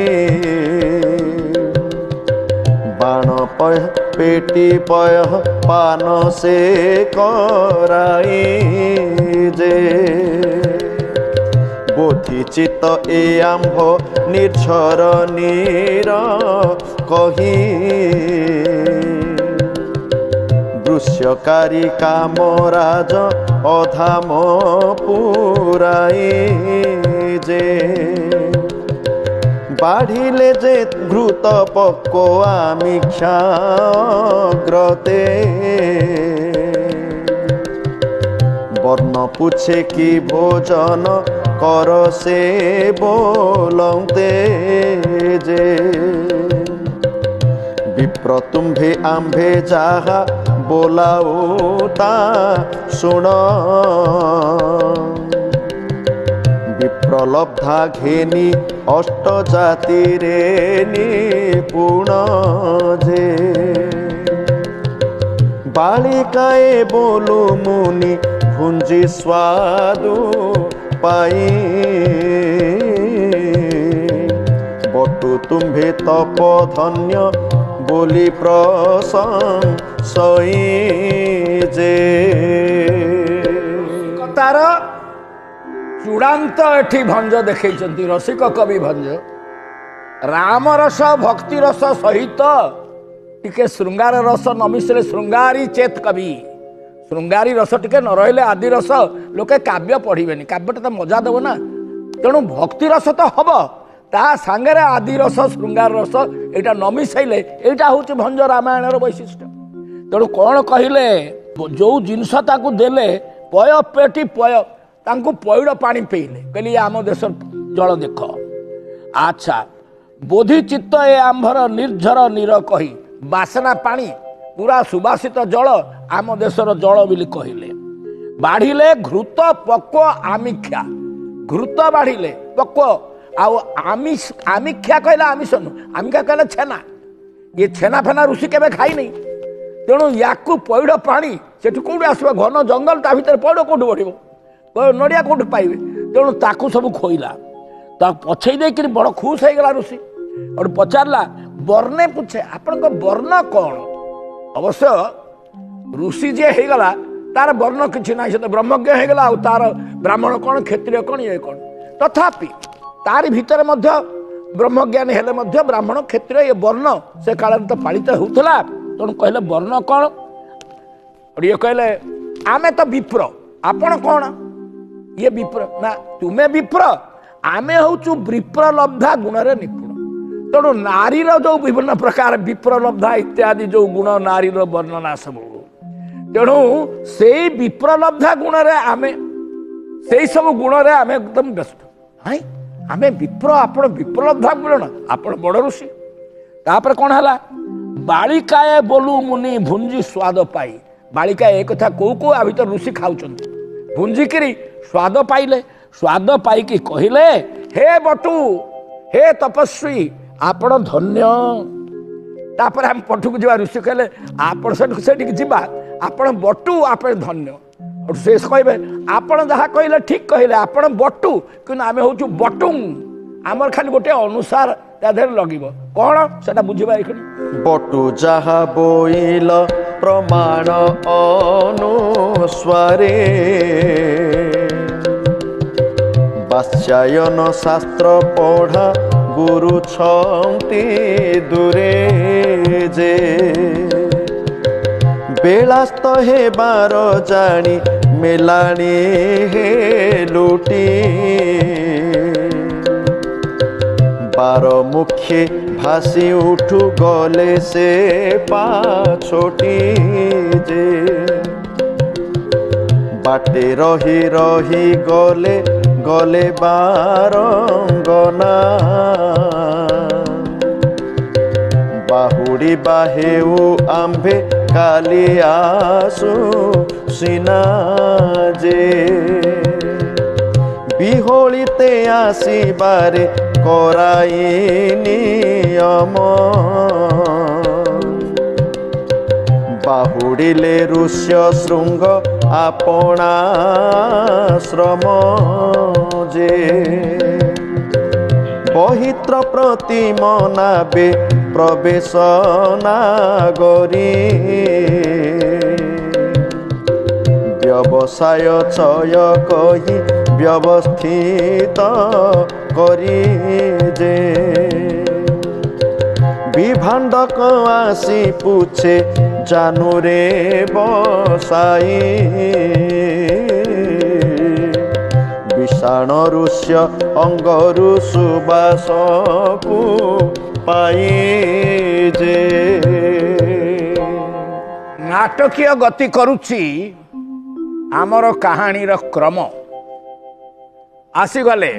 ବାଣ ପୟ পেটি পয় পান সে করাই যে বোধি চিত এ আম্ভ নির্ঝর নীর কহি দৃশ্যকারী কামরাজ অধাম পুরাই যে বাঢ়িলে যে ঘৃত পকোৱা মিক্ষাগ্ৰতে বর্ণ পুছে কি ভোজন কর সে বোলতে যে বিপ্র তুম্ভে আম্ভে যাহা বোলাও তা শুণ বিপ্রলব্ধা ঘেনি অষ্ট জাতিরে নিপুণ যে বালিকায়ে বলু মুনি ভুঞ্জি স্বাদু পাই বটু তুম্ভে তপ ধন্য বলি প্রশংসই যে তার চূড়ান্ত এটি ভঞ্জ দেখেইଛନ୍ତି রসিক কবি ভঞ্জ রামরস ভক্তি রস সহিত টিকে শৃঙ্গার রস ন মিশিলে শৃঙ্গারি চেত কবি ଶୃଙ୍ଗାରୀ ରସ ଟିକେ ନ ରହିଲେ ଆଦି ରସ ଲୋକେ କାବ୍ୟ ପଢ଼ିବେନି କାବ୍ୟଟା ତ ମଜା ଦେବ ନା ତେଣୁ ଭକ୍ତି ରସ ତ ହବ ତା ସାଙ୍ଗରେ ଆଦି ରସ ଶୃଙ୍ଗାର ରସ ଏଇଟା ନ ମିଶାଇଲେ ଏଇଟା ହେଉଛି ଭଞ୍ଜ ରାମାୟଣର ବୈଶିଷ୍ଟ୍ୟ। ତେଣୁ କ'ଣ କହିଲେ ଯୋଉ ଜିନିଷ ତାକୁ ଦେଲେ ପୟ ପେଟି ପୟ ତାଙ୍କୁ ପଇଡ଼ ପାଣି ପିଇଲେ କହିଲେ ଆମ ଦେଶର ଜଳ ଦେଖ ଆଚ୍ଛା ବୋଧି ଚିତ୍ତ ଏ ଆମ୍ଭର ନିର୍ଝର ନୀର କହି ବାସନା ପାଣି ପୁରା ସୁବାସିତ ଜଳ ଆମ ଦେଶର ଜଳ ବୋଲି କହିଲେ ବାଢ଼ିଲେ ଘୃତ ପକ୍ୱ ଆମିକ୍ଷା ଘୃତ ବାଢ଼ିଲେ ପକ୍ୱ ଆଉ ଆମିକ୍ଷା କହିଲେ ଆମିଷ ନୁହଁ ଆମିକ୍ଷା କହିଲେ ଛେନା ଇଏ ଛେନା ଫେନା ଋଷି କେବେ ଖାଇନି ତେଣୁ ୟାକୁ ପଇଡ଼ ପାଣି ସେଠୁ କେଉଁଠି ଆସିବ ଘନ ଜଙ୍ଗଲ ତା ଭିତରେ ପଇଡ଼ କେଉଁଠୁ ବଢ଼ିବ ନଡ଼ିଆ କେଉଁଠୁ ପାଇବେ ତେଣୁ ତାକୁ ସବୁ ଖୋଇଲା ତାକୁ ପଛେଇ ଦେଇକିରି ବଡ଼ ଖୁସ୍ ହେଇଗଲା ଋଷି ଗୋଟେ ପଚାରିଲା ବର୍ଣ୍ଣେ ପୁଛେ ଆପଣଙ୍କ ବର୍ଣ୍ଣ କ'ଣ ଅବଶ୍ୟ ଋଷି ଯିଏ ହେଇଗଲା ତାର ବର୍ଣ୍ଣ କିଛି ନାହିଁ ସେ ତ ବ୍ରହ୍ମଜ୍ଞ ହେଇଗଲା ଆଉ ତାର ବ୍ରାହ୍ମଣ କ'ଣ କ୍ଷତ୍ରିୟ କ'ଣ ଇଏ କ'ଣ ତଥାପି ତାରି ଭିତରେ ମଧ୍ୟ ବ୍ରହ୍ମଜ୍ଞାନୀ ହେଲେ ମଧ୍ୟ ବ୍ରାହ୍ମଣ କ୍ଷତ୍ରିୟ ଏ ବର୍ଣ୍ଣ ସେ କାଳରେ ତ ପାଳିତ ହେଉଥିଲା ତେଣୁ କହିଲେ ବର୍ଣ୍ଣ କ'ଣ ଇଏ କହିଲେ ଆମେ ତ ବିପ୍ର ଆପଣ କ'ଣ ଇଏ ବିପ୍ର ନା ତୁମେ ବିପ୍ର ଆମେ ହେଉଛୁ ବିପ୍ରଲବ୍ଧା ଗୁଣରେ ନିପୁଣ ତେଣୁ ନାରୀର ଯୋଉ ବିଭିନ୍ନ ପ୍ରକାର ବିପ୍ରଲବ୍ଧା ଇତ୍ୟାଦି ଯୋଉ ଗୁଣ ନାରୀର ବର୍ଣ୍ଣନା ସବୁ ତେଣୁ ସେଇ ବିପ୍ରଲବ୍ଧା ଗୁଣରେ ଆମେ ସେଇ ସବୁ ଗୁଣରେ ଆମେ ଏକଦମ ବ୍ୟସ୍ତ ନାଇଁ ଆମେ ବିପ୍ର ଆପଣ ବିପ୍ରଲବ୍ଧା ଗୁଣ ଆପଣ ବଡ଼ ଋଷି ତାପରେ କ'ଣ ହେଲା ବାଳିକାଏ ବୋଲୁ ମୁନି ଭୁଞ୍ଜି ସ୍ୱାଦ ପାଇ ବାଳିକା ଏ କଥା କୋଉ କୋଉ ଆ ଭିତରେ ଋଷି ଖାଉଛନ୍ତି ଭୁଞ୍ଜିକିରି ସ୍ୱାଦ ପାଇଲେ ସ୍ୱାଦ ପାଇକି କହିଲେ ହେ ବଟୁ ହେ ତପସ୍ୱୀ ଆପଣ ଧନ୍ୟ ତାପରେ ଆମେ ପଟୁକୁ ଯିବା ଋଷି କହିଲେ ଆପଣ ସେଠିକି ଯିବା ଆପଣ ବଟୁ ଆପଣ ଧନ୍ୟ ସେ କହିବେ ଆପଣ ଯାହା କହିଲେ ଠିକ କହିଲେ ଆପଣ ବଟୁ କିନ୍ତୁ ଆମେ ହେଉଛୁ ବଟୁଂ ଆମର ଖାଲି ଗୋଟେ ଅନୁସାର ତା ଦେହରେ ଲଗିବ କ'ଣ ସେଟା ବୁଝିବା ଏଇଠି বটু যাহা বইল প্রমাণ অনুস্বারে বাচ্যায়ন শাস্ত্র পঢ়া গুরু ছন্তি দূরে যে বেলাস্ত হেবার জানি মেলানি হে লুটি বার মুখে ভাসি উঠু গলে সে পাছোটি যে বাটে রহি রহি গলে গলে বারঙ্গনা বাহুড়ি বাহেউ আম্ভে কালি আসু সিনা যে বিহলিতে আসিবারে করাই নিয়ম বাহুড়িলে ঋষ্য শৃঙ্গ আপনা শ্রম যে বহিত্র প্রতিমনাবে প্রবেশ নাগরী ব্যবসায় চয় কহি ব্যবস্থিত করি যে বিভাণ্ডক আসি পুছে জানুরে বসাই विषाण ऋष्य अंगरु सुबासकु पाई जे। नाटकीय गति करुछि आमर कहानीर क्रम आसीगले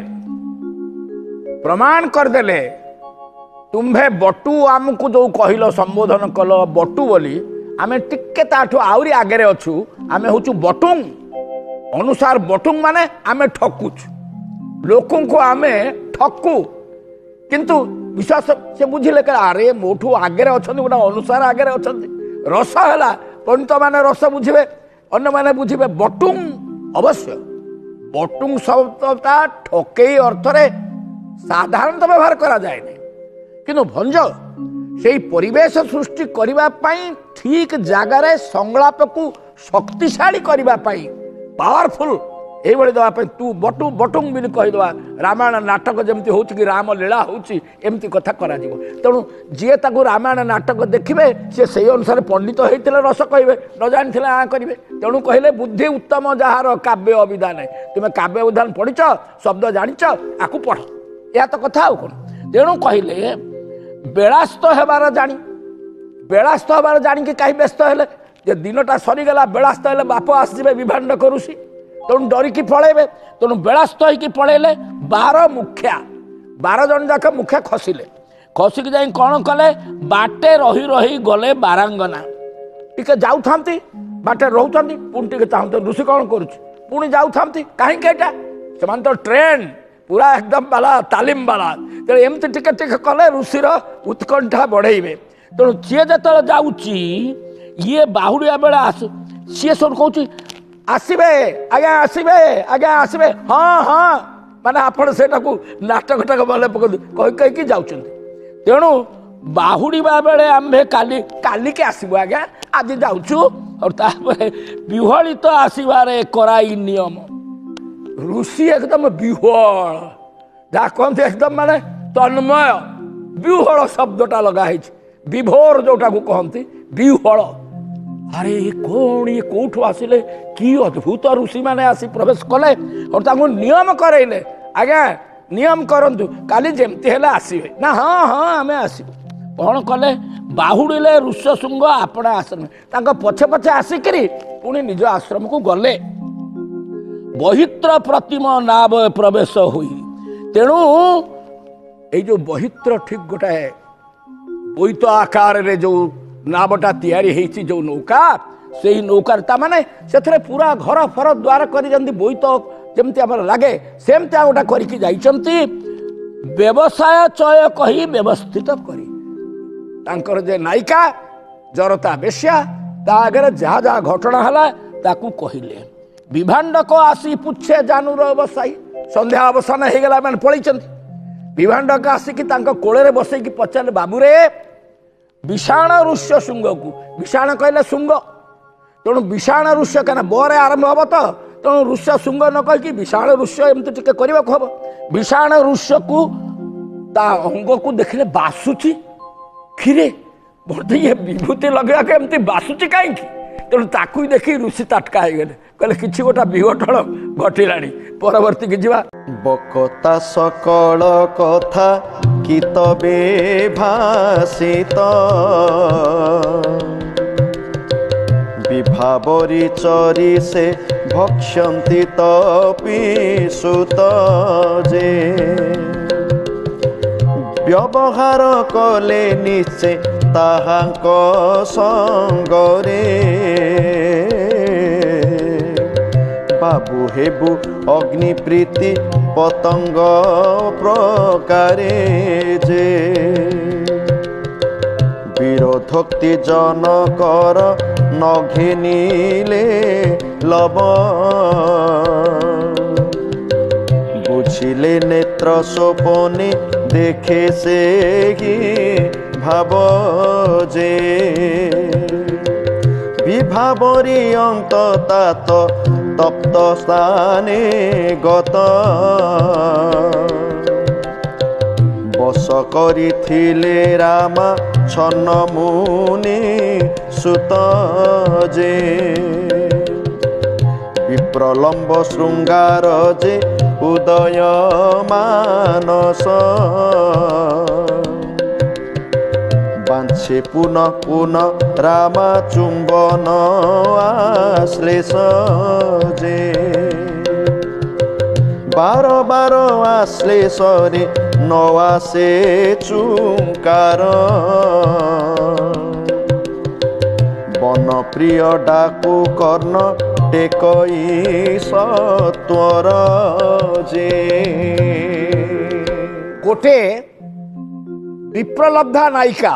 प्रमाण करदेले तुम्भे बटू आमको जो कहल संबोधन कल बटू बोली आमे टिके ताठू आउरी आगे अच्छू आमे होचु बटुंग अनुसार बटुंग माने आमे ठकुच लोकों को आमे ठकू किंतु विश्वास से बुझिले कि अरे मोठू आगे अछंती गोटा अनुसार आगे अछंती रस है पंडित माने रस बुझे अन्य माने बुझे बटुंग अवश्य बटुंग शब्दटा ठकई अर्थरे साधारणतः व्यवहार करा जाए किंतु भंज से परिवेश सृष्टि करने ठीक जगार संलाप को शक्तिशाली करने पावरफुल ये दवाई तू बटू बटुंग भी कहीदे रामायण नाटक जमी हो राम लीला होमती कथा करा तेणु जी ताकू रामायण नाटक देखिए सी से अनुसार पंडित होते रस कहे न जानी आ करेंगे तेणु कहले बुद्धि उत्तम जार काव्य अभिधान तुम्हें काव्य अभिधान पढ़िच शब्द जानिच आकु पढ़ या तो कथा आउ कौन तेणु कहले बेलास्त होबार जानी बेलास्त होबार जाणी कहीं व्यस्त है दिनटा सरीगला बेलास्त है बाप आसवे विभाण्डक ऋषि तेणु डरिकी पलैबे तेणु बेलास्त होइकी पलैले 12 मुखिया 12 जन जाक मुखिया खसिले खसिकी जाई कौन कले बाटे रही रही गले बारांगना टिके जाऊ थांती बाटे रहउथांती पुणी टिके चाहते ऋषि कौन करुछि पुणी जाऊ थांती काहे केटा सेमान तो ट्रेन पूरा एकदम बाला तालीम बाला तेणु एमती टिके टिके कले ऋषिर उत्कंठा बढ़ेबे तेणु सी जो जाऊँची ये बाहुड़िया बेले आस सी सब कौच आसबे आज्ञा आसबे आज्ञा आसबे हाँ हाँ माने आपण से नाटकटाक भले पकड़ कही कहीकि जाऊँ तेणु बाहुड़िया बेले आम्भे काली काली के आसबू आज्ञा आज जाऊँ और विहली तो आसबार कराई नियम ऋषि एकदम विह्वल जहाँ कहते एकदम माने तन्मय विह्वल शब्दटा लगाई विभोर जोटा को कहती विह्वल अरे कौन ये कौठू आसिले कि अद्भुत ऋषि माने आसी प्रवेश कले और तांको नियम करैले आज्ञा नियम करंतु काली जेमती हेले आसीबे ना हाँ हाँ आमे आसीबे कौन कले बाहुड़िले ऋष्यशृंग आपणा आश्रम तांको पछे पछे आसिकरी पुणी निज आश्रम को गले बहित्र प्रतिमा नाव प्रवेश हुई तेणु ये जो बहित्र ठीक गोटाए बोईत आकार रे जो नावटा तैयारी होती जो नौका से ही नौकार माने से पूरा घर फर द्वार कर बोईत जमती लगे सेमती गोटा करके जाइछंती व्यवसाय चय कही व्यवस्थित कर जे नायिका जरता बेश्या ता आगे जहाँ जहाँ घटना है ताकू कहले विभाण्डक आसी पुछे जानूर बसाई संध्या अवसान हो गला मैंने पलैं विभाण्डक आसिकी कोड़े बसैकी पचारे बाबू रे विषाण ऋष्य शुंग को विषाण कहले शुंग तेणु विषाण ऋष्य क्या बरे आरंभ हम तो तेणु ऋष्य शुंग न कहीकि विषाण ऋष्य एमती टिके करने को हम विषाण ऋष्य को ता अंग को देखले बासुची खीरे बोलते ये विभूति लगे एमती बासुची कहीं तेणु ताकू देखी ऋषि ताटका हो गले कहले किसी गोटा विघटन घटिलानी परवर्ती की जीवा बकता सकल कथा कि तबे भाषित विभावरी चरी से भक्षन्ति तपि सुत जे व्यवहार कले निश्चय ताहांक संगरे बाबू हेबु अग्निप्रीति पतंग प्रकारे जे विरोधोक्ति जनकर न घिनिले लब बुझिले नेत्र सोपने देखे से ही भाव जे विभावरी अंत तात तप्त स्थाने गत बस करिथिले रामा छन्न मुनि सुत जे विप्रलम्ब शृंगार जे ଉଦୟ ମାନସ ବାଞ୍ଚେ ପୁନ ପୁନ ରାମା ଚୁମ୍ବନ ଆଶ୍ଲେଷ ଯେ ବାର ବାର ଆଶ୍ଲେଷରେ ନ ଆସେ ଚୁଙ୍କାର ବନ ପ୍ରିୟ ଡାକୁ କର୍ଣ୍ଣ ଟେକଇ ସତ୍ୱର ଯେ गोटे विप्रलब्धा नायिका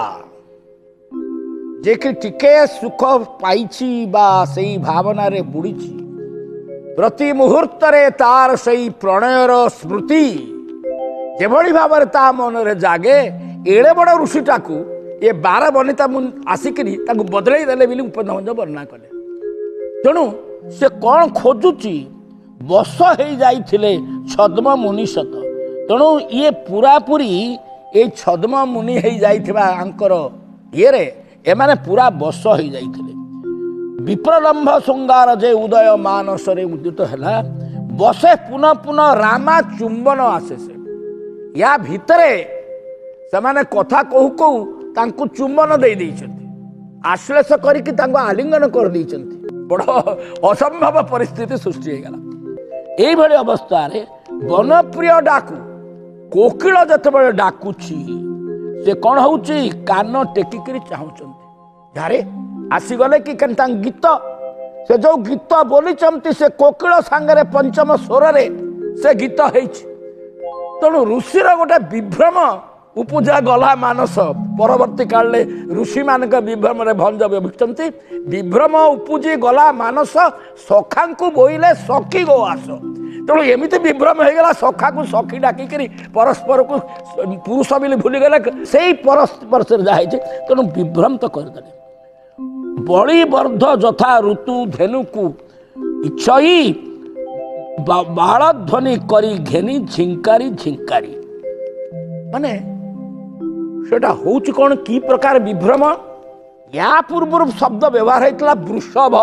जे कि टिके सुख पाइछि बा सेई भावना रे बुड़ीछि प्रति मुहूर्त रे तार सेई प्रणयर स्मृति जेभଳି भाବରେ ता मन रे जागे एड़े बड़ ऋषिटा को ये 12 बनिता आसिकरी ताकू बदलाई देले बिली उपनंद वर्णना कले तेणु से कौन खोजुची बस हो जाइथिले छद्म मुनि सत तेणु ये पूरा पूरी ये छद्म मुनि हो जाइथिबा आंकर ये रे एमाने पूरा बस हो जाइथिले विप्रलंभ श्रृंगार जे उदय मानस रे उदित हैला बसे पुनः पुनः रामा चुंबन आसे से या भितरे सेमाने कथा कहू कहू तांकु चुंबन दे दैछंती आश्लेष करिकि तांकु आलिंगन कर दैछंती बड़ असंभव परिस्थिति सृष्टि हो गला एई भली अवस्था रे वनप्रिय डाकू कोकिल जतबे डाकुची से कौन होउची कान टेकिकरी चाहुचंती यारे आसी गले कि केनता गीत से जो गीत बोली चमती से कोकिल सांगरे पंचम स्वर रे से गीत हेछि तेणु ऋषिर गोटे विभ्रम उपजा गला मानस परवर्ती काल ऋषि मान विभ्रम भंज व्यभिचंती विभ्रम उपजी गला मानस सखा को बोईले सखी गो आस तेणु एमती विभ्रम हो गला सखा को सखी डाकिक परस्पर को पुरुष बोली भूलीगले से परस्पर से जहाँ तेणु विभ्रम तो करदे बड़ी वर्ध जथा ऋतु धेनु को इच्छई बाल ध्वनि करी घेनी झिंकारी झिंकारी माने सेटा होउच कौन की प्रकार विभ्रम या पूर्व शब्द व्यवहार होता वृषभ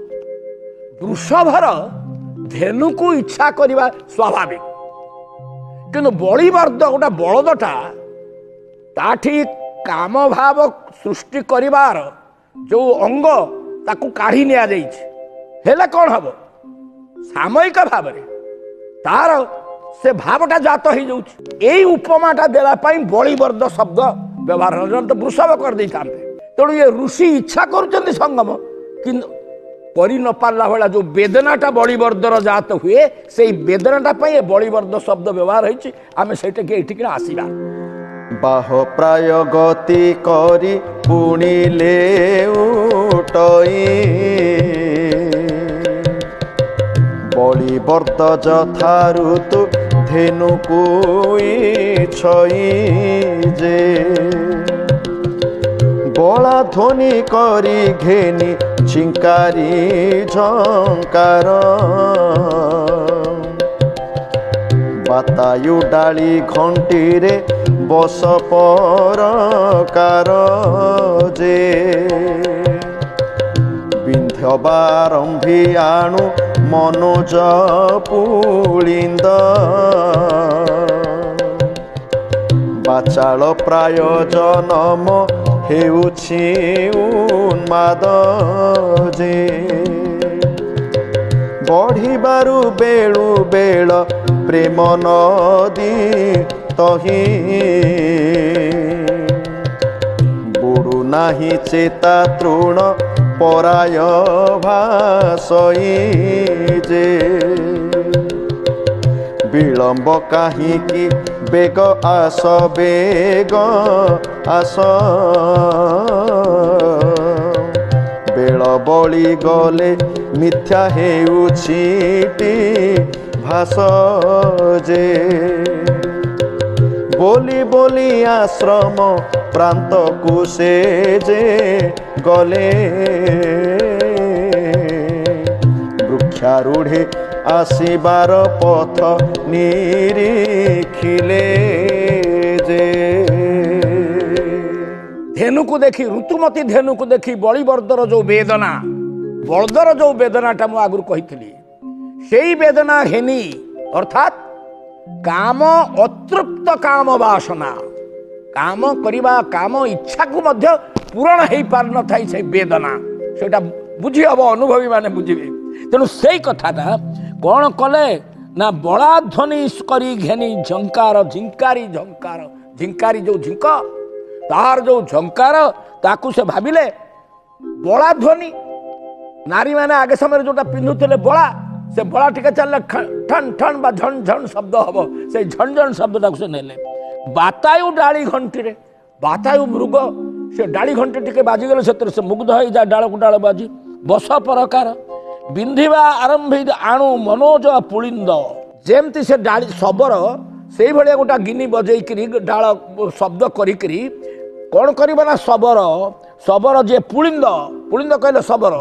वृषभर धेनु को इच्छा करवा स्वाभाविक किंतु बलिवर्द गोटे बलदटा ताठी काम भाव सृष्टि करिवार जो अंग ताकू काढ़ी निया जाइछि हेले कौन हम सामयिक भाव तार से भावटा जात हो जाउछि एई उपमाटा देला पई बलिवर्द शब्द व्यवहार तो वृषभ कर दै थांते तेणु ये ऋषि इच्छा करुचंदी संगम किंतु करि न पारला भला जो वेदनाटा बलिवर्दर जात हुए से वेदनाटा पई बलिवर्द शब्द व्यवहार होइछि आमे सेटा के एठिक आसीबा बाह प्राय गति करी पुणिले उटई बलिवर्द जथा ऋतु धेनु कुई छई जे बला ध्वनि करी घेनी झिंकारी झंकार बातायु डाली घंटी रे बस परकार जे विंध्य बारंभी आणु मनोज पुलिंद बाचाल प्राय जनम हेउछि उन्माद जे बढ़िबारु बेळु बेळ प्रेम नदी तही बुडु नाही चेता तृण पराय भासई जे विलंब काहीकि बेग आस बेग आस बेल बळी गले मिथ्या हेउछिटी भास जे बोली बोली आश्रम प्रांत को से जे गले वृक्षारूढ़े आसीबार पथ निरीखिले जे धेनु को देखी ऋतुमती धेनु को देखी बलिवर्दर जो वेदना बलदर जो वेदनाटा मु आगुर कही से वेदना हेनी अर्थात काम अतृप्त काम वासना काम करवा काम इच्छा को मध्य पूरण हो पार न थाई से वेदना सेटा बुझी हम अनुभवी माने बुझे तेणु से कथाटा कौन कले ना बड़ाध्वनि करी घेनी झंकार झिंकारी झंकार झिंकारी जो झिंक तार जो झंकार ताकू से भाविले बड़ाध्वनि नारी माने आगे समय जोटा पिंधुले बड़ा से बड़ा टिके चलले ठन ठन बा झन झन शब्द हम से झन झन शब्द से नेले बातायु डाली घंटी रे बातायु मृग से डाली घंटी टिके बाजिगले से मुग्ध हो जा डाल को डाल बाजी बस प्रकार बिंधिबा आरंभ आणु मनोज पुलिंद जेमती से डाली शबर से भाया गोटा गिनी बजेकरी डाल शब्द करी कौन करना शबर शबर जे पुलिंद पुलिंद कहले शबर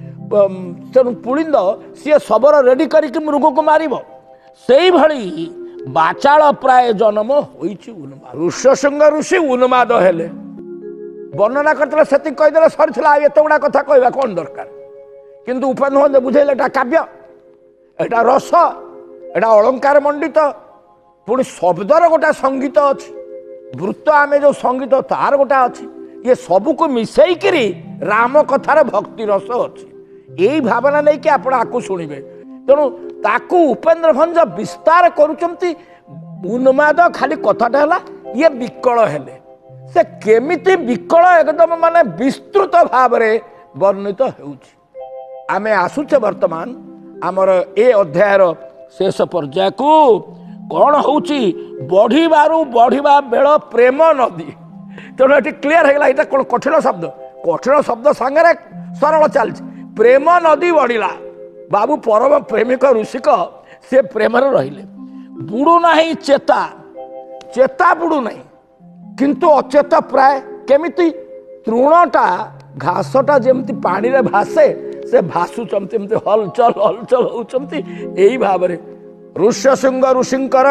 तेणु पुलिंद सी शबर रेडी करके मृग को मार से भली बाचाल प्राय जन्म उन्माद ऋष्यशृंग ऋषि उन्माद हेले वर्णना करते से कहीदे सरीला एत गुड़ा कथा कहवा कौन दरकार किंतु उपेन्द्र बुझेले एटा काव्य एटा रस एटा अलंकार मंडित पुणी शब्दर गोटा संगीत अच्छी वृत्त आम जो संगीत तार गोटा अच्छी ये सबू को मिसईकरी राम कथार भक्ति रस अच्छी यही भावना नहीं कि आप आकु शुणे तेणु ताकू उपेन्द्र भंज विस्तार करुचंती उन्माद खाली कथाटा है ये विकल हेले से केमिति विकल एकदम माने विस्तृत भाव में वर्णित होउछि आमे आसुचे वर्तमान आमर ए अध्यायर शेष पर्याय को कौन होउछि बढ़िबारु बढ़िबा बेल प्रेम नदी तेणु ये क्लीयर है ये कौन कठिन शब्द सांगे सरल चलछि प्रेम नदी बढ़िला बाबू परम प्रेमिक ऋषिक से प्रेम रहिले बुड़ू नहीं चेता चेता बुड़ू नहीं किंतु अचेत प्राय केमिति तृणटा घासटा जमती पानी रे भासे से भासुचंती हलचल हलचल होचंती एही भाव रे ऋष्यशृंग ऋषिंकर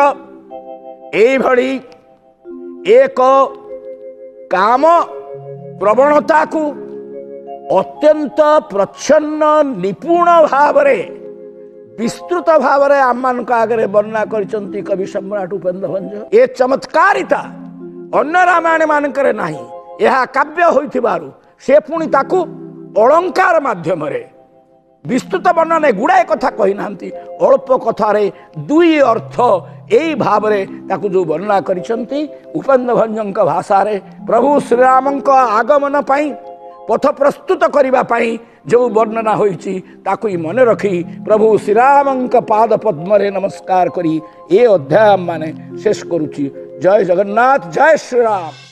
एही भली एक काम प्रवणता को अत्यंत प्रच्छन्न निपुण भाव रे विस्तृत भाव रे आम आगे वर्णना करचंती कवि सम्राट उपेन्द्र भंज ए चमत्कारिता अन्य रामायण मानकर नाही यह काव्य होइथिबारु से पुणी ताकू अलंकार माध्यम रे विस्तृत वर्णना गुड़ाए कथा कही नांती अल्प कथारे दुई अर्थ यही भाव रे ताकू जो वर्णना करिसंती उपेन्द्र भंजक भाषा रे प्रभु श्री रामक आगमन पाई पथ प्रस्तुत करने पाई जो वर्णना होइछि ताकू मन रखी प्रभु श्रीरामक पाद पद्म रे नमस्कार करी ए अध्याय माने शेष करुछि। जय जगन्नाथ जय श्रीराम।